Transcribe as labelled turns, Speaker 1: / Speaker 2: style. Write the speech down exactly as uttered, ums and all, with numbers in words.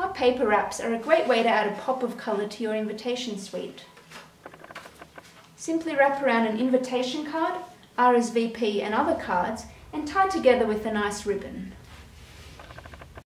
Speaker 1: Our paper wraps are a great way to add a pop of colour to your invitation suite. Simply wrap around an invitation card, R S V P and other cards and tie together with a nice ribbon.